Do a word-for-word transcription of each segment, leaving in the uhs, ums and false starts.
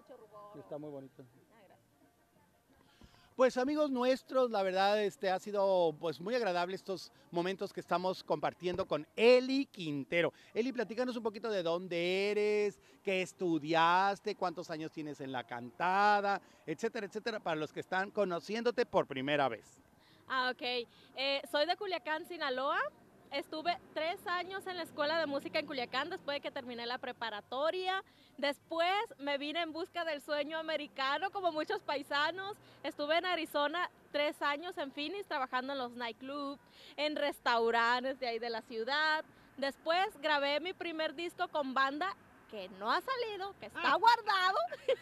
mucho rubor. Está muy bonito. Ah, gracias. Pues amigos nuestros, la verdad este, ha sido pues muy agradable estos momentos que estamos compartiendo con Eli Quintero. Eli, platícanos un poquito de dónde eres, qué estudiaste, cuántos años tienes en la cantada, etcétera, etcétera, para los que están conociéndote por primera vez. Ah, ok. Eh, soy de Culiacán, Sinaloa. Estuve tres años en la escuela de música en Culiacán después de que terminé la preparatoria. Después me vine en busca del sueño americano, como muchos paisanos. Estuve en Arizona tres años en Phoenix trabajando en los nightclubs, en restaurantes de ahí de la ciudad. Después grabé mi primer disco con banda que no ha salido, que está guardado.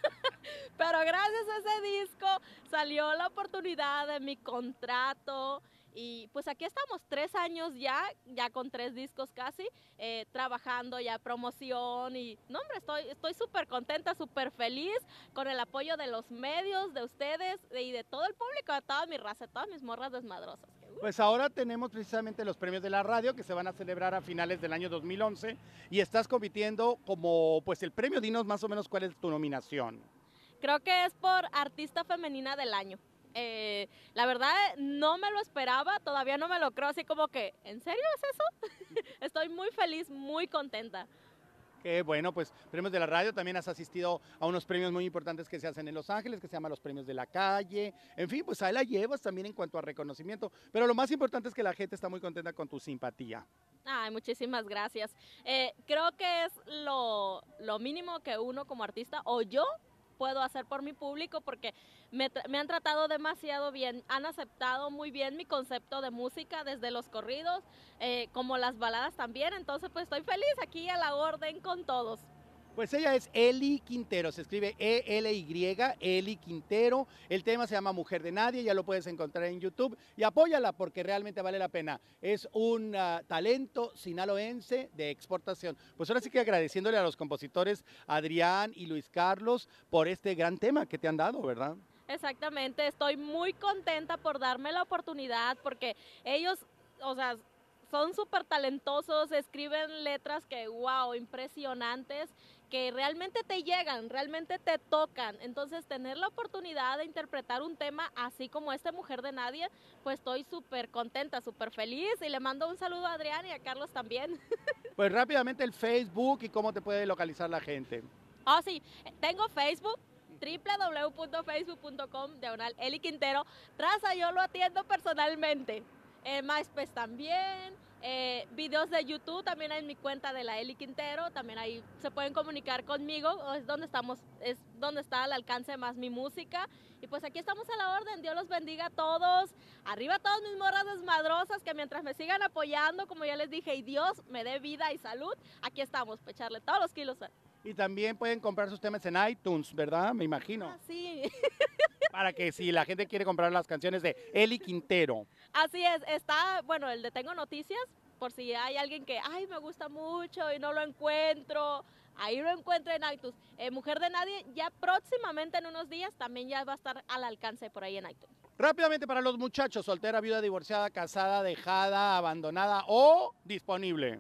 Pero gracias a ese disco salió la oportunidad de mi contrato y pues aquí estamos, tres años ya, ya con tres discos casi, eh, trabajando ya promoción y no hombre, estoy estoy súper contenta, súper feliz con el apoyo de los medios, de ustedes y de todo el público, de toda mi raza, de todas mis morras desmadrosas. Pues ahora tenemos precisamente los premios de la radio que se van a celebrar a finales del año dos mil once y estás compitiendo como pues el premio, dinos más o menos cuál es tu nominación. Creo que es por Artista Femenina del Año. Eh, la verdad no me lo esperaba, todavía no me lo creo, así como que, ¿en serio es eso? Estoy muy feliz, muy contenta. Que bueno, pues premios de la radio, también has asistido a unos premios muy importantes que se hacen en Los Ángeles, que se llaman los premios de la calle, en fin, pues ahí la llevas también en cuanto a reconocimiento, pero lo más importante es que la gente está muy contenta con tu simpatía. Ay, muchísimas gracias. Eh, creo que es lo, lo mínimo que uno como artista o yo puedo hacer por mi público porque me, me, han tratado demasiado bien, han aceptado muy bien mi concepto de música desde los corridos eh, como las baladas también, entonces pues estoy feliz aquí a la orden con todos. Pues ella es Eli Quintero, se escribe E L Y, Eli Quintero. El tema se llama Mujer de Nadie, ya lo puedes encontrar en YouTube y apóyala porque realmente vale la pena. Es un uh, talento sinaloense de exportación. Pues ahora sí que agradeciéndole a los compositores Adrián y Luis Carlos por este gran tema que te han dado, ¿verdad? Exactamente, estoy muy contenta por darme la oportunidad porque ellos, o sea, son súper talentosos, escriben letras que, wow, impresionantes, que realmente te llegan, realmente te tocan. Entonces, tener la oportunidad de interpretar un tema así como este Mujer de Nadie, pues estoy súper contenta, súper feliz y le mando un saludo a Adrián y a Carlos también. Pues rápidamente el Facebook y cómo te puede localizar la gente. Oh, sí, tengo Facebook, w w w punto facebook punto com, diagonal Eli Quintero. Traza, yo lo atiendo personalmente. Eh, MySpace también, eh, videos de YouTube también hay en mi cuenta de la Eli Quintero, también ahí se pueden comunicar conmigo, es donde estamos, es donde está al alcance más mi música. Y pues aquí estamos a la orden, Dios los bendiga a todos, arriba todas mis morras desmadrosas, que mientras me sigan apoyando, como ya les dije, y Dios me dé vida y salud, aquí estamos, para echarle todos los kilos. Y también pueden comprar sus temas en iTunes, ¿verdad? Me imagino. Ah, sí. Para que si la gente quiere comprar las canciones de Eli Quintero. Así es, está, bueno, el de Tengo Noticias, por si hay alguien que, ay, me gusta mucho y no lo encuentro, ahí lo encuentro en iTunes. Eh, Mujer de Nadie, ya próximamente en unos días también ya va a estar al alcance por ahí en iTunes. Rápidamente para los muchachos, soltera, viuda, divorciada, casada, dejada, abandonada o disponible.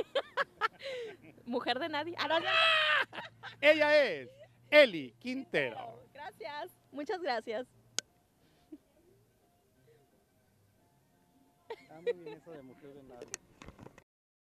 Mujer de Nadie. Ah, no, no. Ella es Eli Quintero. Gracias, muchas gracias. Está muy bien eso de Mujer de Nadie.